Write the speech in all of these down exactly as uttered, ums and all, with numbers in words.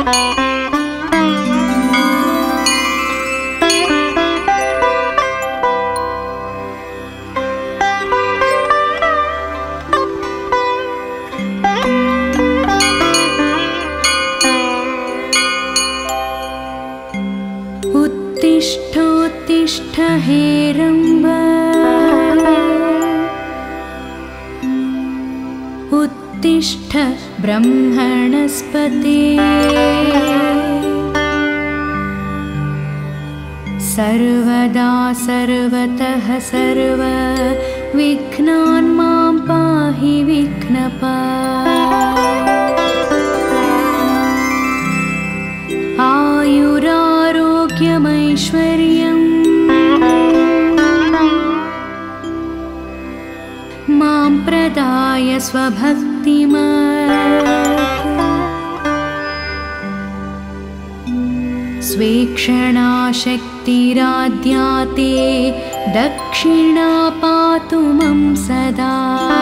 उत्तिष्ठोत्तिष्ठ हेरम्ब उत्तिष्ठ ब्रह्मणस्पते सर्वदा सर्वतः सर्व विघ्नान् मां पाहि विघ्नपा आयुरारोग्यमैश्वर्यम् मां प्रदाय स्वभक्तिमत् स्वेक्षणा शक्तिराद्याते दक्षिणा पातु मम सदा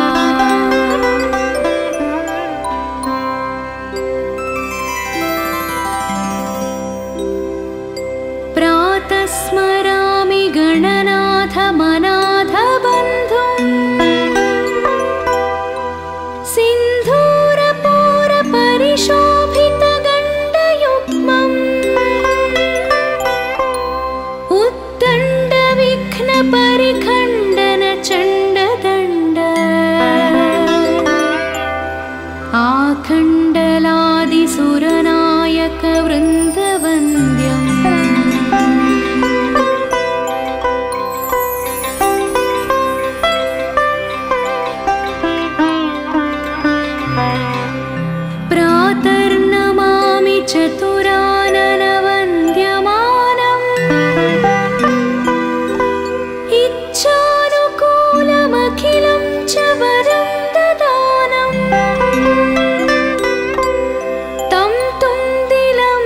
प्रातः स्मरामि गणनाथ मनाथ बन्धुम् सिन्धूरपूर परिशोभित गण्डयुग्मम् उद्दण्ड विघ्न परिखण्डन चण्डदण्ड आखण्डलादिसुरनायक वृन्दवन्द्यम् प्रातर्नमामि चतुराननवन्द्यमानम् इच्छानुकूलमखिलं च वरं ददानम् तं तुन्दिलं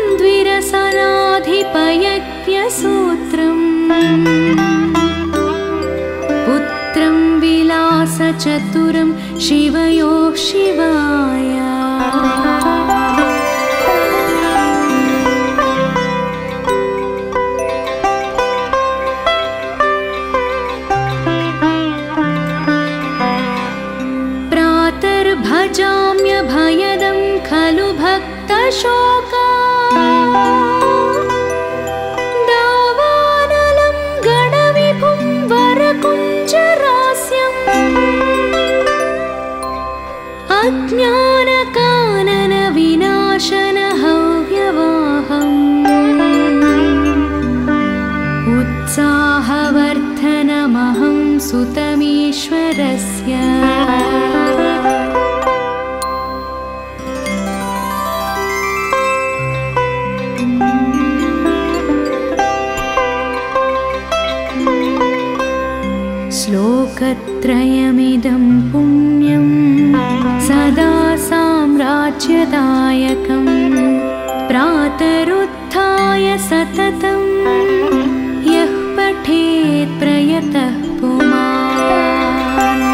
द्विरसनाधिपयज्ञसूत्रम् पुत्रं विलासचतुरं शिवयोः शिवाय भजाम्यभयदं खलु भक्तशोका दावानलं गणविभुं वरकुञ्जरास्यम् अज्ञानकानन विनाशन हव्यवाहम् उत्साहवर्धनमहं सुतमीश्वरस्य श्लोकत्रयमिदं पुण्यं सदा साम्राज्यदायकं प्रातरुत्थाय सततं यः पठेत् प्रयतः पुमान्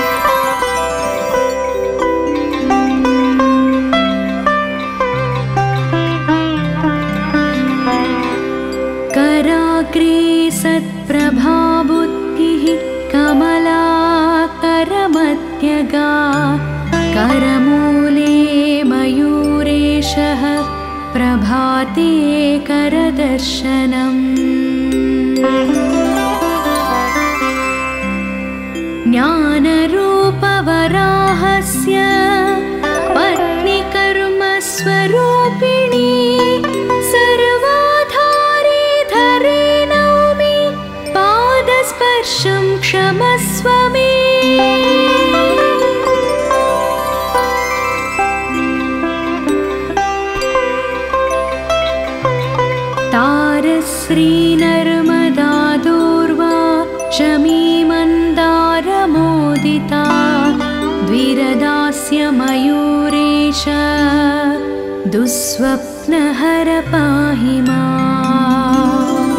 कराग्रे सत्प्रभाबुद्धिः कमलाकरमध्यगा करमूले मयूरेशः प्रभाते करदर्शनम् ज्ञानरूपवराहस्य पत्नीकर्मस्वरूपिणी सर्वाधारी धरे नौमि पादस्पर्शं क्षमस्व मे तारश्री नर्मदा दूर्वा शमी मन्दारमोदिता द्विरदास्य मयूरेश दुःस्वप्नहर पाहि माम्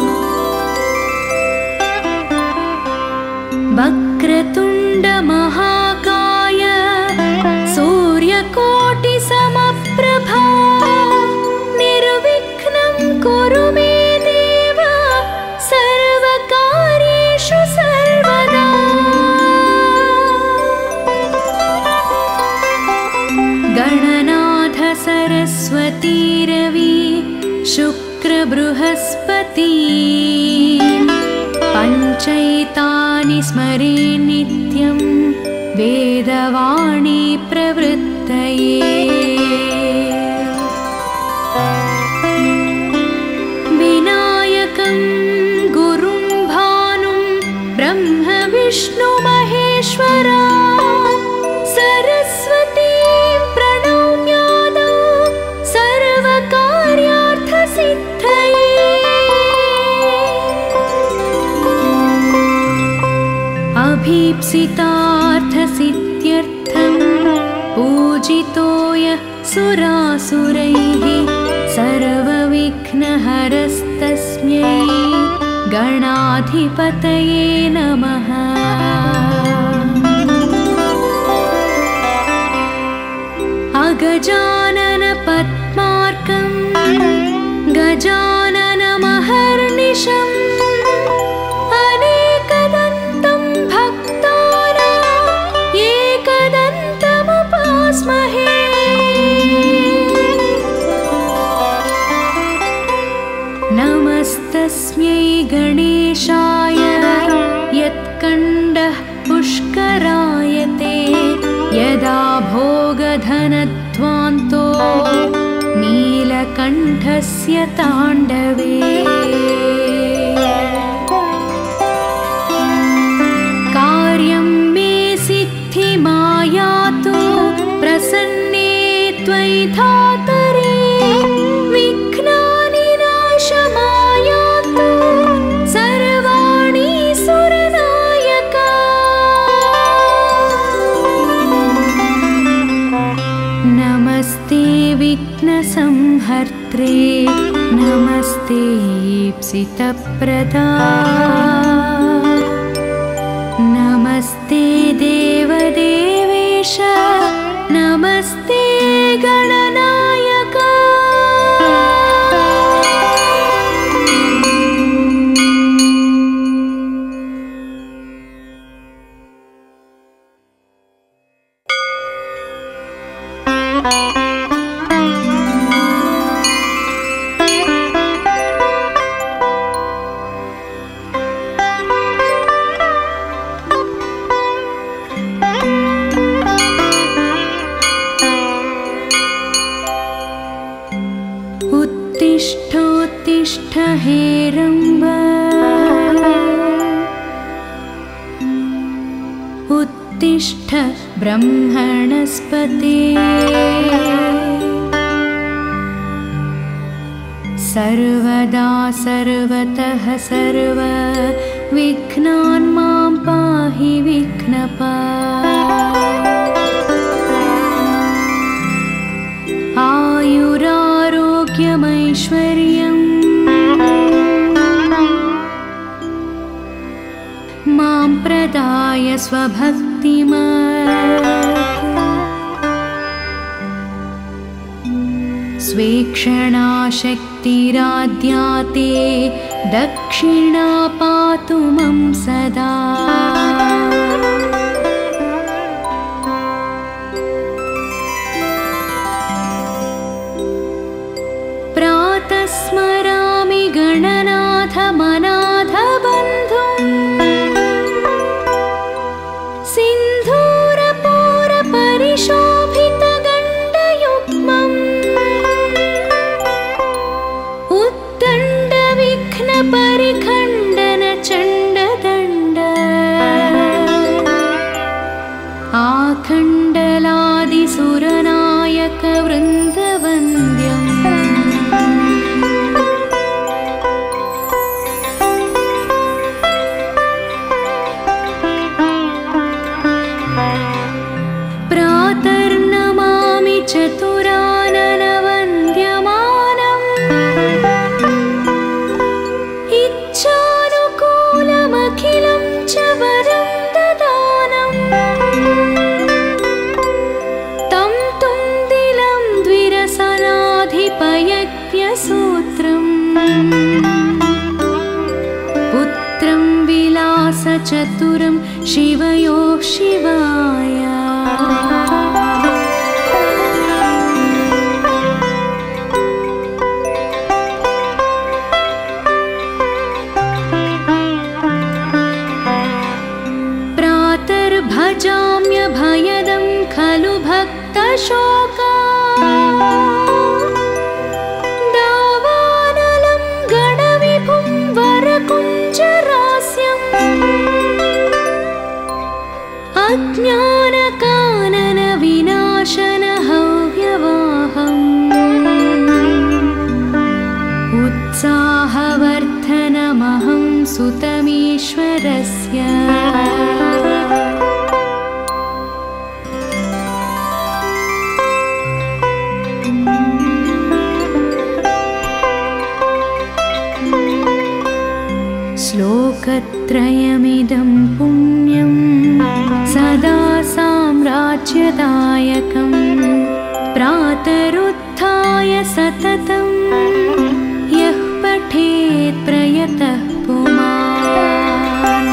वक्रतुण्ड महाकाय सूर्यकोटिसमप्रभा सरस्वती रवि शुक्र बृहस्पती पञ्चैतानि स्मरे नित्यं वेदवाणी प्रवृत्तये विनायकं गुरुं भानुं ब्रह्म विष्णु महेश्वरा सरस्वतीं प्रणम्यादौ सर्वकार्यार्थसिद्धये अभीप्सितार्थसिद्ध्यर्थं पूजितो यः सुरासुरैः सर्वविघ्नहरस्तस्मै गणाधिपतये नमः। अगजानन पद्मार्कं गजाननमहर्निशम् अनेकदन्तं भक्तानां एकदन्तमुपास्महे नमस्तस्मै गणेशाय यत्कण्डः पुष्करायते यदा भोगधनध्वान्तो नीलकण्ठस्य ताण्डवे कार्यं मे सिद्धिमायातु प्रसन्ने त्वयि धातरे विघ्नानि नाशमायातु सर्वाणि सुरनायका नमस्ते विघ्नसंहर्त्रे नमस्ते ईप्सितप्रदा नमस्ते देवदेवेश नमस्ते गणनायका उत्तिष्ठोत्तिष्ठ हेरम्ब उत्तिष्ठ ब्रह्मणस्पते सर्वदा सर्वतः सर्व विघ्नान् मां पाहि विघ्नपा आयुरारोग्यमैश्वर्यम् मां प्रदाय स्वभक्तिमत् स्वेक्षणाशक्तिराद्याते दक्षिणा पातु मम सदा प्रातः स्मरामि गणनाथ मनाथ बन्धुम् सिन्धूरपूरपरिशोभितगण्डयुग्मम् उद्दण्डविघ्नपरिखण्डनचण्डदण्ड आखण्डलादिसुरनायकवृन्दवन्द्यम् प्रातर्नमामि चतुराननवन्द्यमानम् इच्छानुकूलमखिलं च वरं ददानम् तं तुन्दिलं द्विरसनाधिपयज्ञसूत्रम् पुत्रं विलासचतुरं शिवयोः शिवाय सुतमीश्वरस्य श्लोकत्रयमिदं पुण्यं सदा साम्राज्यदायकं प्रातरुत्थाय सततं यः पठेत् प्रयतः पुमान्।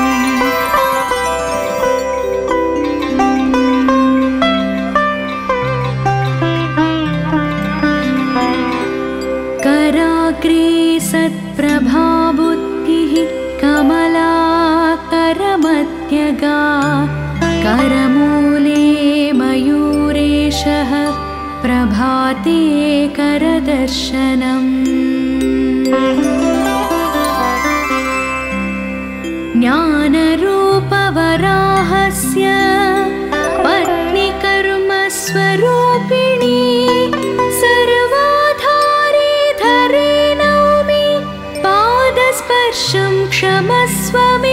कराग्रे सत्प्रभाबुद्धिः कमला करमध्यगा करमूले मयूरेशः प्रभाते करदर्शनम्। ज्ञानरूपवराहस्य पत्नी कर्मस्वरूपिणी सर्वाधारे धरे नौमि पादस्पर्शं क्षमस्व मे।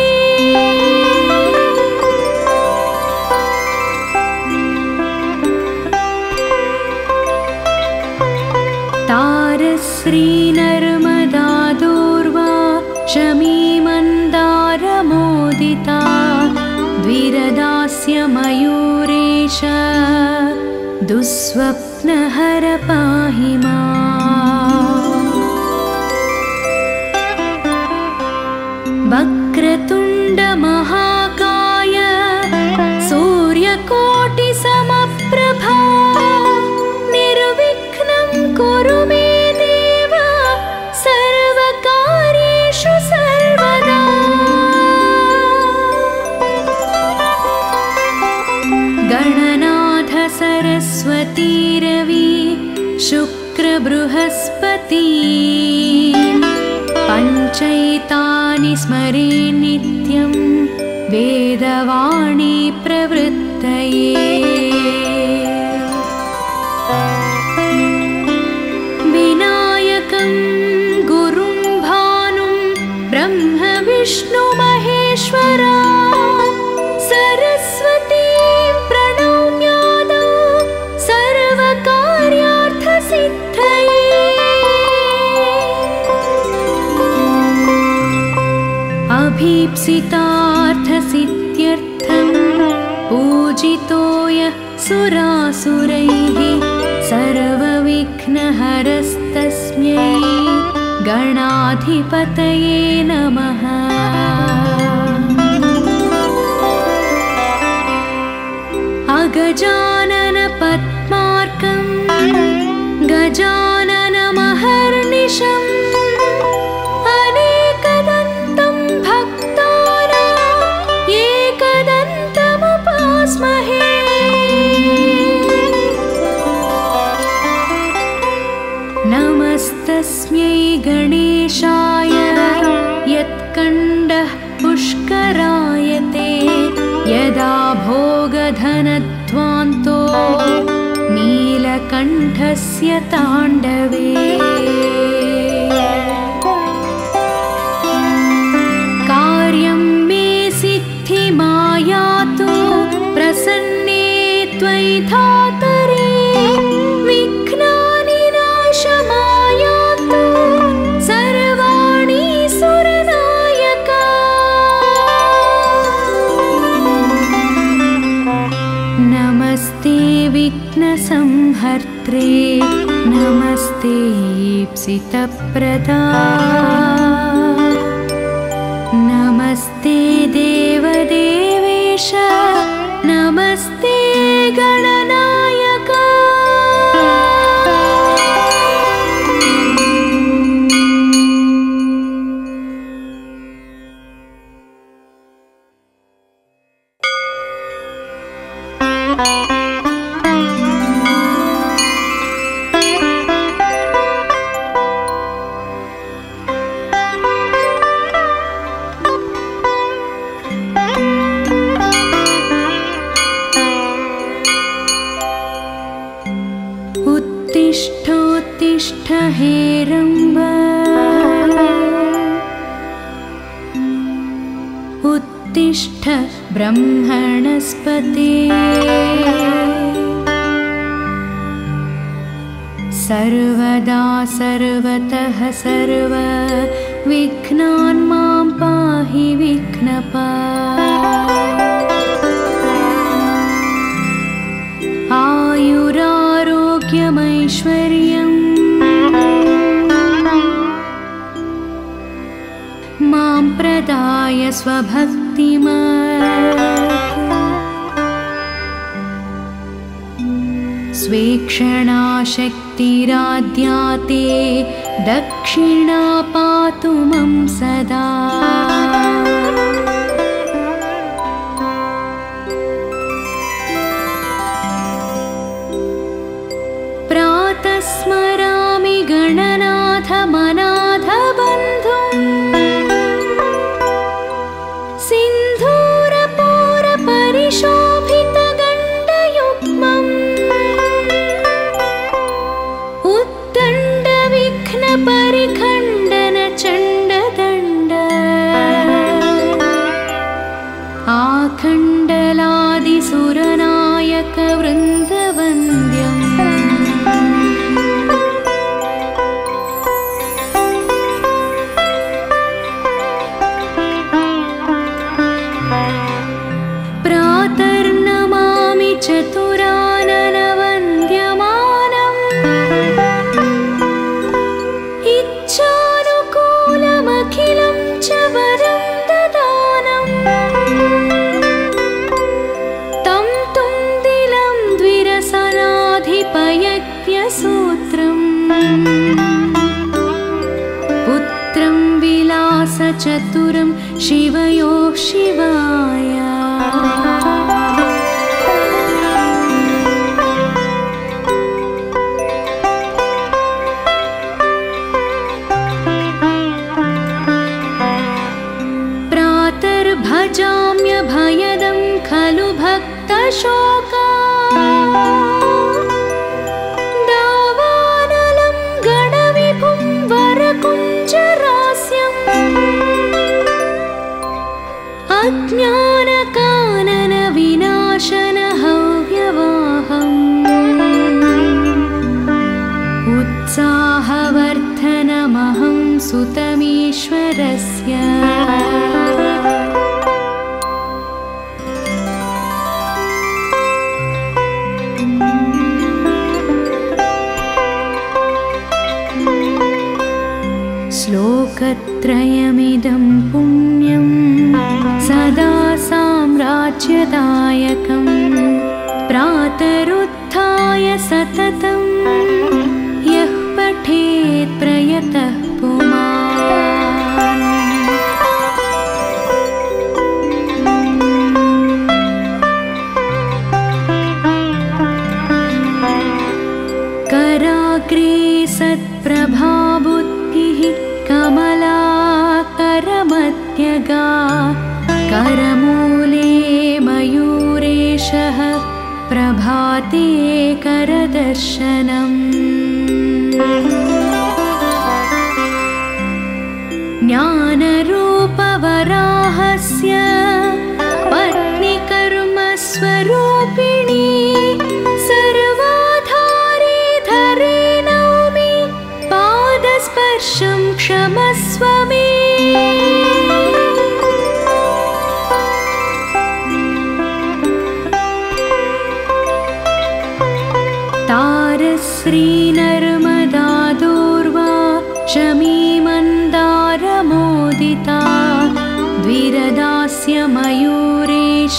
तारश्री नर्मदा दूर्वा शमी मन्दारमोदिता द्विरदास्य मयूरेश दुःस्वप्नहर पाहि माम्। वक्रतुण्ड महाकाय सूर्यकोटिसमप्रभा निर्विघ्नं कुरु मे देव सर्वकार्येषु सर्वदा। गणनाथ सरस्वती रवि शुक्र बृहस्पति पञ्चैतानि स्मरे नित्यं वेदवाणी प्रवृत्तये। विनायकं गुरुं भानुं ब्रह्म विष्णु महेश्वरा सरस्वतीं प्रणम्यादौ सर्वकार्यार्थसिद्धये। अभीप्सितार्थसिद्ध्यर्थं पूजितो यः सुरासुरैः सर्वविघ्नहरस्तस्मै गणाधिपतये नमः। अगजानन पद्मार्कं गजाननमहर्निशम् अनेकदन्तं भक्तानां एकदन्तमुपास्महे। नमस्तस्मै गणेशाय यत्कण्डः पुष्करायते यदा भोगधनध्वान्तो नीलकण्ठस्य ताण्डवे। कार्यं मे सिद्धिमायातु प्रसन्ने त्वयि धातरे विघ्नानि नाशमायातु सर्वाणि सुरनायका। नमस्ते विघ्नसंहर्त्रे नमस्ते ईप्सितप्रदा नमस्ते देवदेवेश नमस्ते गणनायका। उत्तिष्ठ हे रम्ब तिष्ठ ब्रह्मणस्पते सर्वदा सर्वतः सर्व विघ्नान् मां पाहि विघ्नपा आयुरारोग्यमैश्वर्यम् मां प्रदाय स्वभक्तिमत् स्वेक्षणा शक्तिराद्या ते दक्षिणा पातु मम सदा प्रातः स्मरामि गणनाथ मनाथ बन्धुम् सिन्धूरपूरपरिशोभितगण्डयुग्मम् उद्दण्डविघ्नपरिखण्डनचण्डदण्ड आखण्डलादिसुरनायकवृन्दवन्द्यम् प्रातर्नमामि चतुराननवन्द्यमानम् इच्छानुकूलमखिलं च वरं ददानम् तं तुन्दिलं द्विरसनाधिपयज्ञसूत्रम् पुत्रं विलासचतुरं शिवयोः शिवाय भजाम्यभयदं खलु भक्तशोका दावानलं गणविभुं वरकुञ्जरास्यम् अज्ञानकाननविनाशनहव्यवाहम् उत्साहवर्धनमहं सुतमीश्वरस्य श्लोकत्रयमिदं पुण्यं सदा साम्राज्यदायकं प्रातरुत्थाय सततं यः पठेत् प्रयतः पुमान् कराग्रे सत्प्रभाबुद्धिः कमलाकरमध्यगा करमूले मयूरेशः प्रभाते करदर्शनम् ज्ञानरूपवराहस्य पत्नीकर्मस्वरूपिणी सर्वाधारी धरे नौमि पादस्पर्शं क्षमस्व मे तारश्री नर्मदा दूर्वा शमी मन्दारमोदिता द्विरदास्य मयूरेश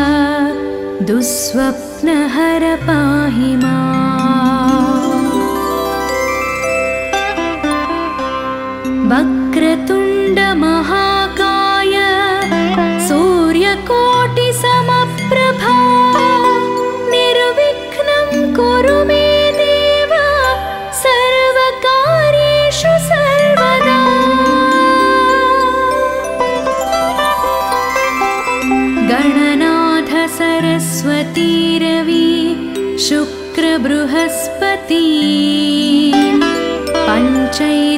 दुःस्वप्नहर पाहि माम् वक्रतुण्ड महाकाय सूर्यकोटिसमप्रभा निर्विघ्नं कुरु मे देव सर्वकार्येषु सर्वदा गणनाथ सरस्वती रवि शुक्र बृहस्पति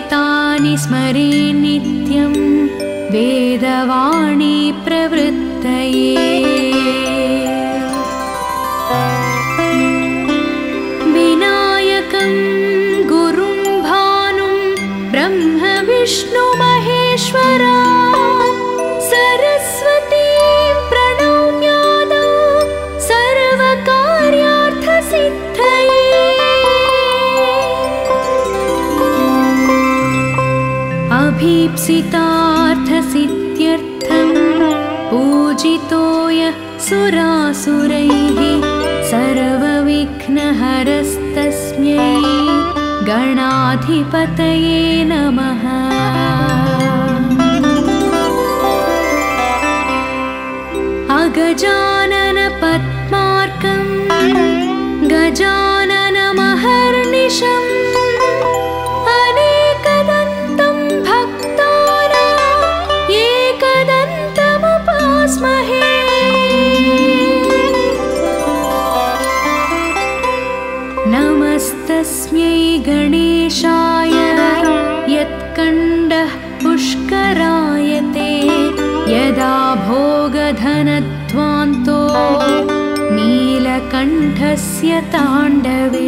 पञ्चैतानि स्मरे नित्यं वेदवाणी प्रवृत्तये विष्णुमहेश्वरा सरस्वतीं प्रणम्यादौ सर्वकार्यार्थसिद्धये अभीप्सितार्थसिद्ध्यर्थं पूजितो यः सुरासुरैः सर्वविघ्नहरस्तस्मै गणाधिपतये नमः। अगजानन पद्मार्कं गजाननमहर्निशम् अनेकदन्तं भक्तानां एकदन्तमुपास्महे। नमस्तस्मै गणेशाय यत्कण्डः पुष्करायते यदा भोगधनध्वान्तो नीलकण्ठस्य ताण्डवे।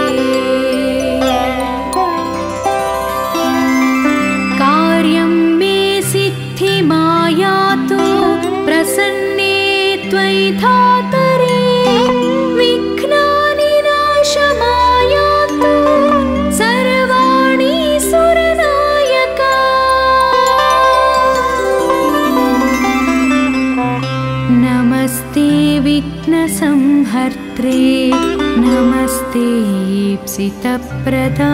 कार्यं मे सिद्धिमायातु प्रसन्ने त्वयि धातरे विघ्नानि नाशमायातु सर्वाणि सुरनायका। नमस्ते विघ्नसंहर्त्रे नमस्ते ईप्सितप्रदा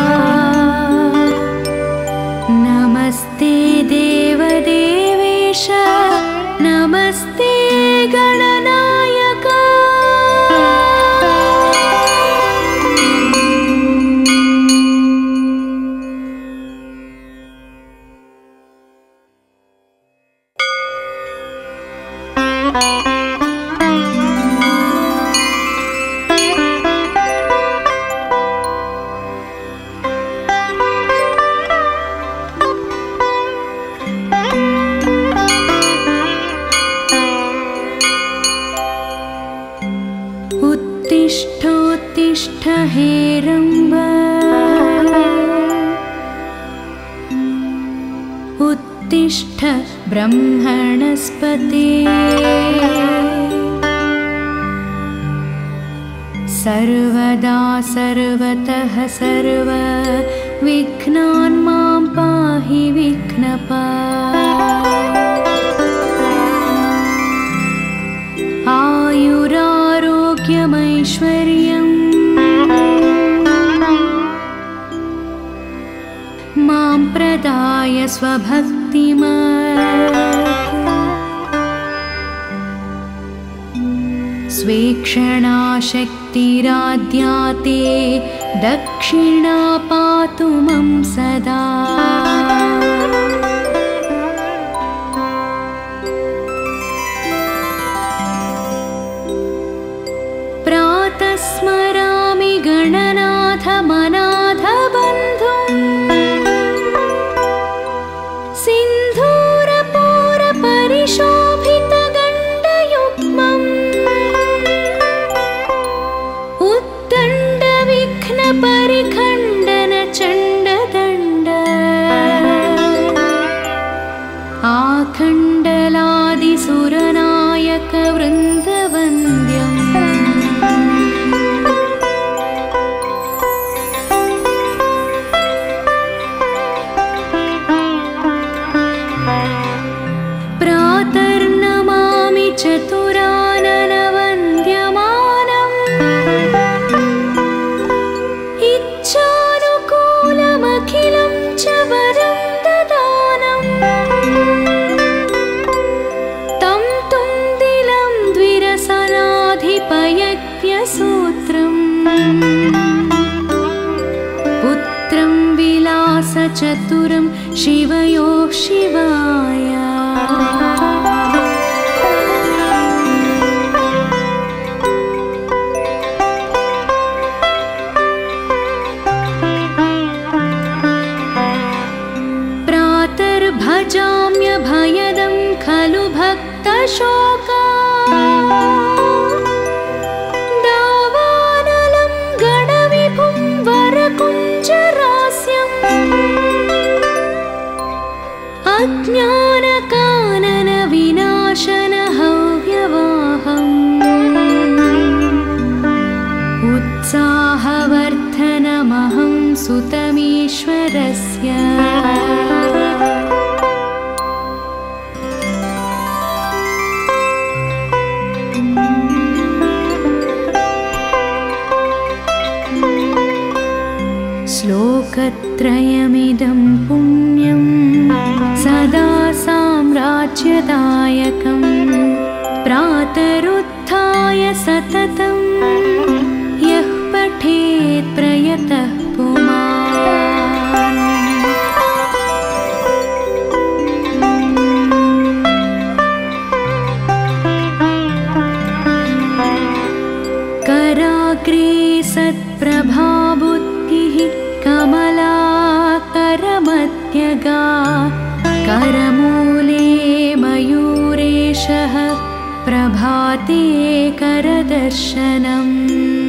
नमस्ते देवदेवेश नमस्ते गणनायका। उत्तिष्ठोत्तिष्ठ हे रम्ब उत्तिष्ठ ब्रह्मणस्पते सर्वदा सर्वतः सर्व विघ्नान् मां पाहि विघ्नपा। आयुरारोग्यमैश्वर्यम् मां प्रदाय स्वभक्तिमत् स्वेक्षणा शक्तिराद्याते दक्षिणा पातु मम सदा। प्रातः स्मरामि गणनाथ मनाथ बन्धुम् सिन्धूरपूरपरिशोभितगण्डयुग्मम् उद्दण्डविघ्नपरिखण्डनचण्डदण्ड आखण्डलादिसुरनायकवृन्दवन्द्यम्। प्रातर्नमामि चतुराननवन्द्यमानम् इच्छानुकूलमखिलं च वरं ददानम् तं तुन्दिलं द्विरसनाधिपयज्ञसूत्रम् पुत्रं विलासचतुरं शिवयोः शिवाय। प्रातर्भजाम्यभयदं खलु भक्तशोका दावानलं गणविभुं वरकुञ्जरास्यम् अज्ञानकानन विनाशन हव्यवाहम् उत्साहवर्धनमहं सुतमीश्वरस्य श्लोकत्रयमिदं पुण्यं सदा साम्राज्यदायकं प्रातरुत्थाय सततं यः पठेत् प्रयतः पुमान्। कराग्रे सत्प्रभाबुद्धिः कमलाकरमध्यगा करमूले मयूरेशः प्रभाते करदर्शनम्।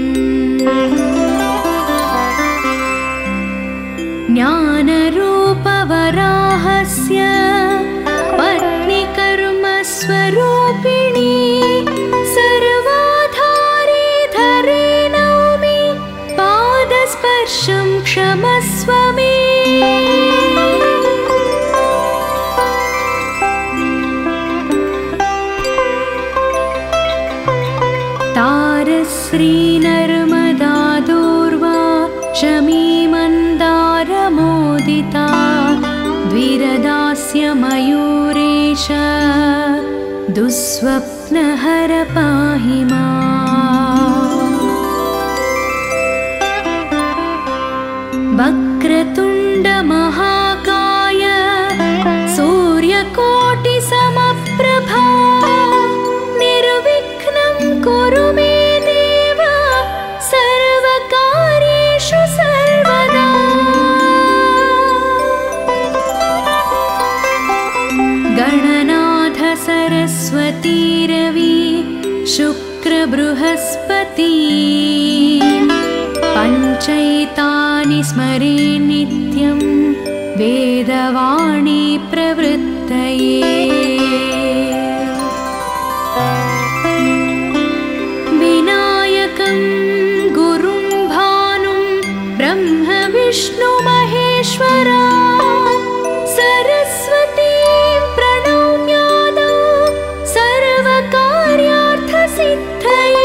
ज्ञानरूपवराहस्य पत्नी कर्मस्वरूपिणी सर्वाधारी धरे नौमि पादस्पर्शं क्षमस्व मे। तारश्री नर्मदा दूर्वा शमी मन्दारमोदिता द्विरदास्य मयूरेश दुःस्वप्नहर पाहि माम्। वक्रतुण्ड महाकाय सूर्यकोटिसमप्रभा निर्विघ्नं कुरु मे देव सर्वकार्येषु सर्वदा। गणनाथ सरस्वती रवि शुक्र बृहस्पति पञ्चैतानि स्मरे नित्यं वेदवाणी प्रवृत्तये। विनायकं गुरुं भानुं ब्रह्म विष्णु महेश्वरा सरस्वतीं प्रणम्यादौ सर्वकार्यार्थसिद्धये।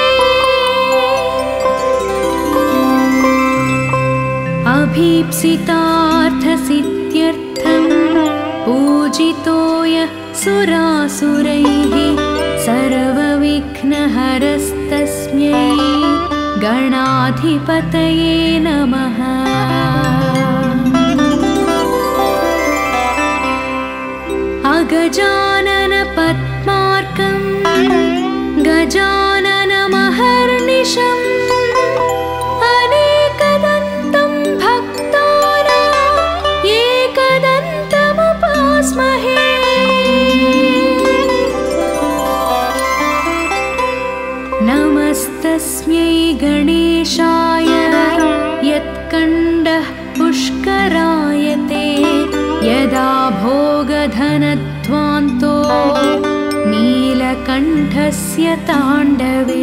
अभीप्सितार्थसिद्ध्यर्थं पूजितो यः सुरासुरैः सर्वविघ्नहरस्तस्मै गणाधिपतये नमः। अगजानन पद्मार्कं गजाननमहर्निशम् अनेकदन्तं भक्तानां एकदन्तमुपास्महे। नमस्तस्मै गणेशाय यत्कण्डः पुष्करायते यदा भोगधनध्वान्तो नीलकण्ठस्य ताण्डवे।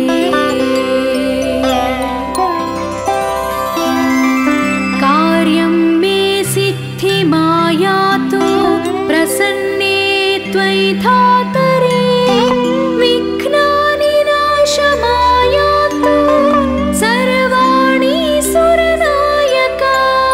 कार्यं मे सिद्धिमायातु प्रसन्ने त्वयि धातरे विघ्नानि नाशमायातु सर्वाणि सुरनायका।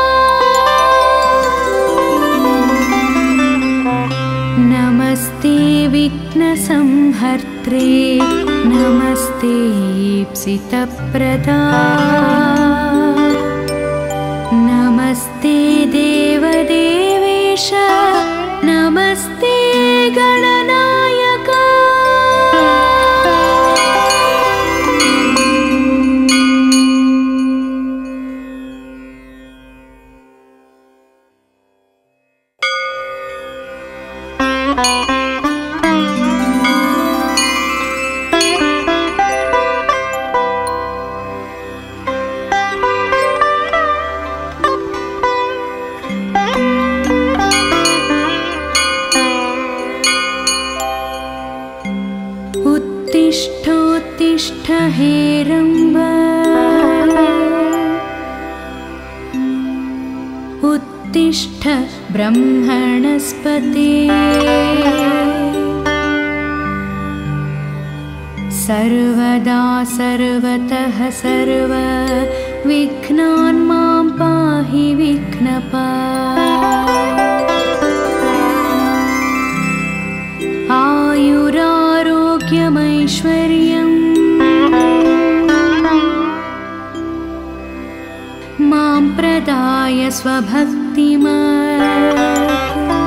नमस्ते विघ्नसंहर्त्रे नमस्ते ईप्सितप्रदा नमस्ते देवदेवेश नमस्ते गणनायका। उत्तिष्ठ ब्रह्मणस्पते सर्वदा सर्वतः सर्व विघ्नान् मां पाहि विघ्नपा आयुरारोग्यमैश्वर्यम् मां प्रदाय स्वभक्तिमत्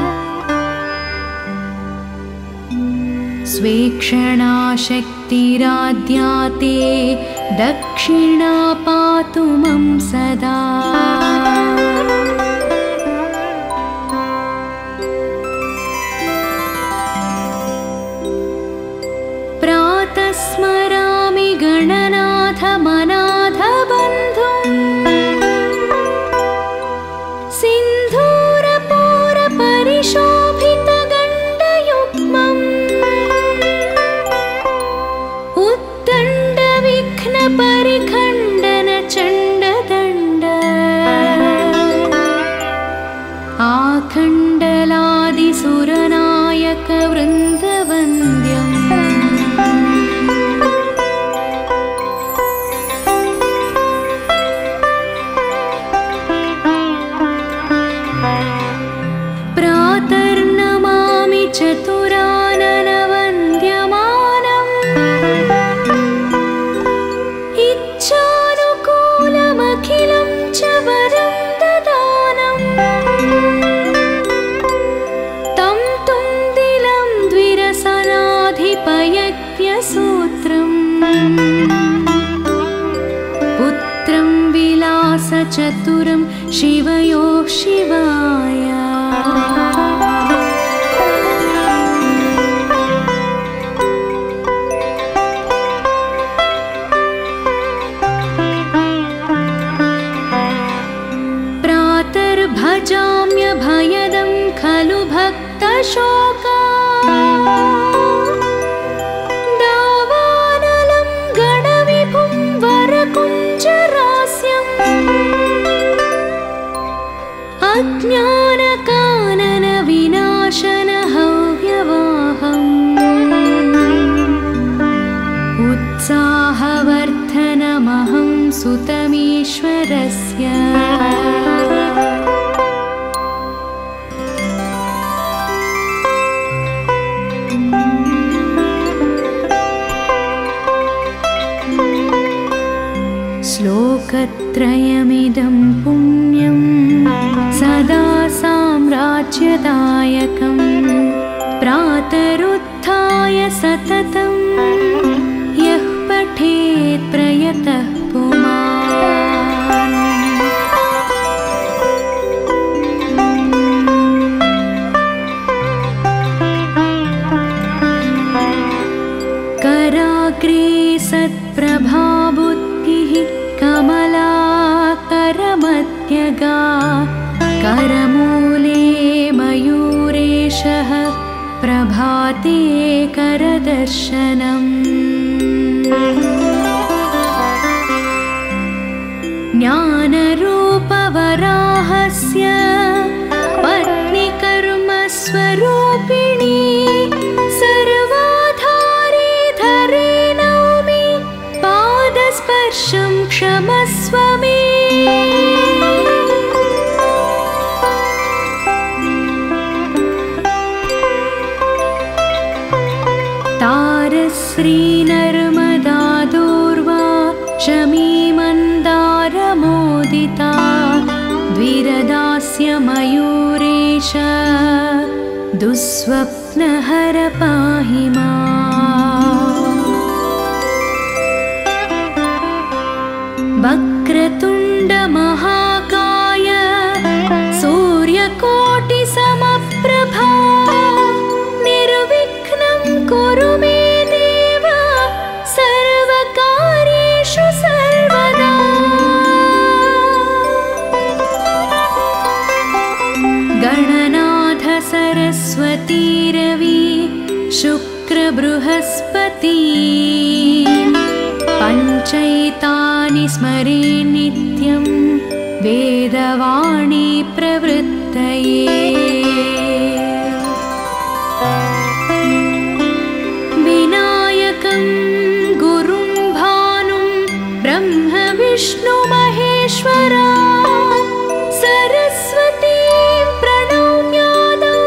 स्वेक्षणा शक्तिराद्याते दक्षिणा पातु मम सदा प्रातः स्मरामि गणनाथ मनाथ बन्धुम् सिन्धूरपूरपरिशोभितगण्डयुग्मम् उद्दण्डविघ्नपरिखण्डनचण्डदण्ड आखण्डलादिसुरनायकवृन्दवन्द्यम् प्रातर्नमामि चतुराननवन्द्यमानम् इच्छानुकूलमखिलं च वरं ददानम् तं तुन्दिलं द्विरसनाधिपयज्ञसूत्रम् पुत्रं विलासचतुरं शिवयोः शिवाय भजाम्यभयदं खलु भक्तशोका दावानलं गणविभुं वरकुञ्जरास्यम् अज्ञानकाननविनाशनहव्यवाहम् उत्साहवर्धनमहं सुतमीश्वरस्य श्लोकत्रयमिदं पुण्यं सदा साम्राज्यदायकं प्रातरुत्थाय सततं यः पठेत् प्रयतः पुमान् कराग्रे सत्प्रभाबुद्धिः कमलाकरमध्यगा करमूले मयूरेशः प्रभाते करदर्शनम् ज्ञानरूपवराहस्य पत्नीकर्मस्वरूपिणी सर्वाधारी धरे नौमि पादस्पर्शं क्षमस्व मे तारश्री नर्मदा दूर्वा शमी मन्दारमोदिता द्विरदास्य मयूरेश दुःस्वप्नहर पाहि माम् वक्रतुण्ड महाकाय सूर्यकोटिसमप्रभा निर्विघ्नं कुरु मे देव सर्वकार्येषु सर्वदा गणनाथ सरस्वती रवि शुक्र बृहस्पति पञ्चैतानि स्मरे नित्यं वेदवाणी प्रवृत्ति गणाधिपतये विनायकं गुरुं भानुं ब्रह्म विष्णु महेश्वरा सरस्वतीं प्रणम्यादौ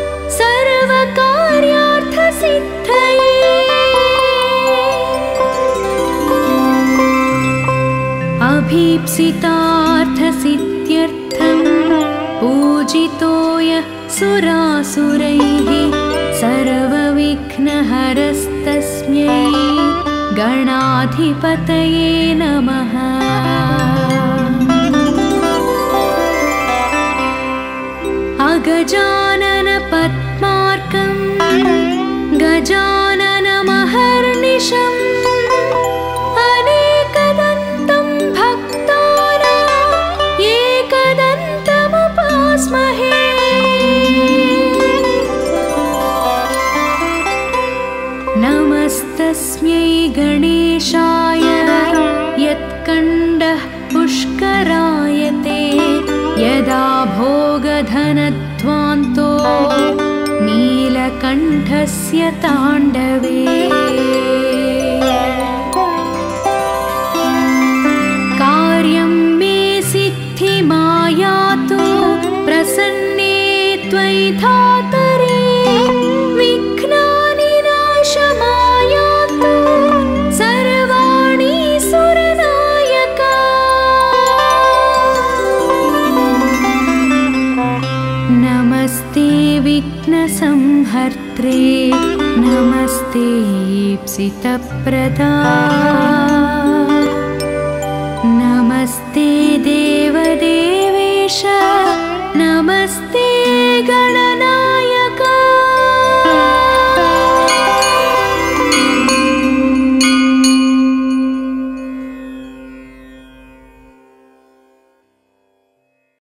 सर्वकार्यार्थसिद्धये अभीप्सितार्थसिद्ध्यर्थं पूजितो यः सुरासुरैः सर्वविघ्नहरस्तस्मै गणाधिपतये नमः। अगजानन पद्मार्कं गजाननमहर्निशम् अनेकदन्तं भक्तानां एकदन्तमुपास्महे। नमस्तस्मै गणेशाय यत्कण्डः पुष्करायते यदा भोगधनध्वान्तो नीलकण्ठस्य ताण्डवे। कार्यं मे सिद्धिमायातु प्रसन्ने त्वयि धातरे विघ्नानि नाशमायातु सर्वाणि सुरनायका। नमस्ते विघ्नसंहर्त्रे नमस्ते ईप्सितप्रदा नमस्ते देवदेव